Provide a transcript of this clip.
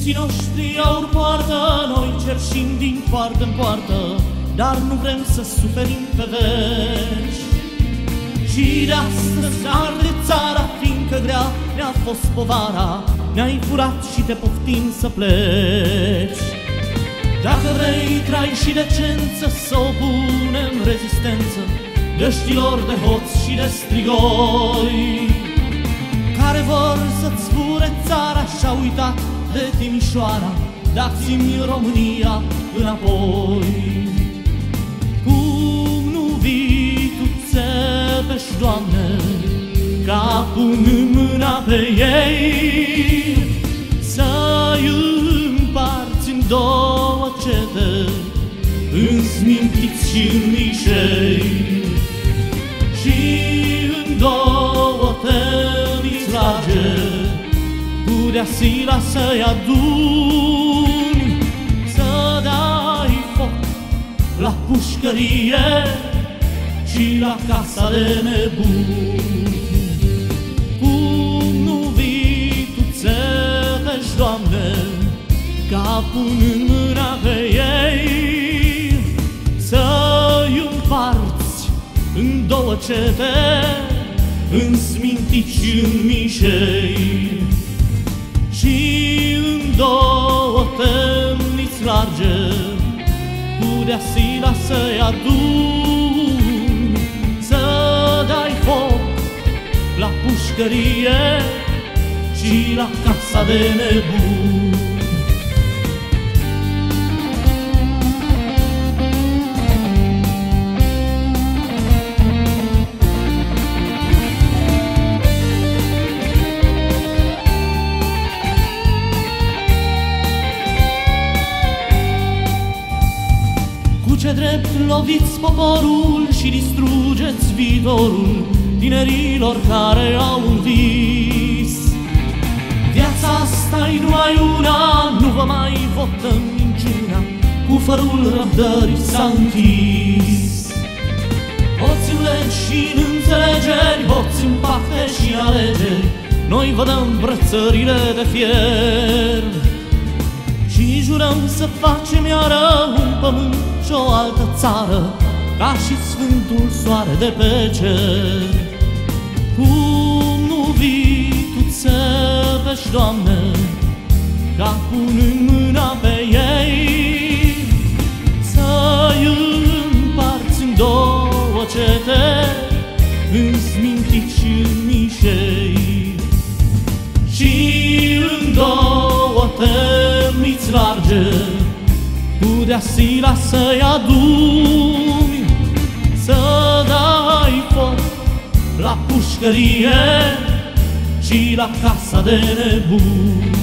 Părinții noștri aur poartă, noi cerșim din poartă în poartă, dar nu vrem să suferim pe veci. Și de astăzi arde țara, fiindcă grea ne-a fost povara, ne-ai furat și te poftim să pleci. Dacă vrei trai și decență, să opunem rezistență găștilor de hoți și de strigoi, care vor să-ți fure țara și-au uitat de Timișoara. Dați-mi România înapoi. Cum nu vii tu, țepești, Doamne, capul în mâna pe ei, să-i împarți în două cete, în smintiți și în mișei, și în două temniți large, cu deasila să-i aduni, să dai foc la pușcărie și la casa de nebuni. Cum nu vii tu, țepești, Doamne, capul în mâna pe ei, să-i împarți în două cete, în smintici și în mișei, și în două temniți large, cu deasila să-i aduni, să dai foc la pușcărie și la casa de nebuni. Ce drept loviți poporul și distrugeți viitorul tinerilor care au un vis. Viața asta-i numai una, nu vă mai votăm minciuna, cufărul răbdării s-a închis. Hoți în legi și în înțelegeri, hoți în pacte și alegeri, noi vă dăm brățările de fier. Și jurăm să facem iară un pământ și o altă țară, ca și sfântul soare de pe cer. Cum nu vii tu, țepești, Doamne, capul în mâna pe ei, să-i împarți în două cete, în smintici și în mișei, și în două temniți large, cu deasila să-i aduni, să dai foc la pușcărie și la casa de nebuni.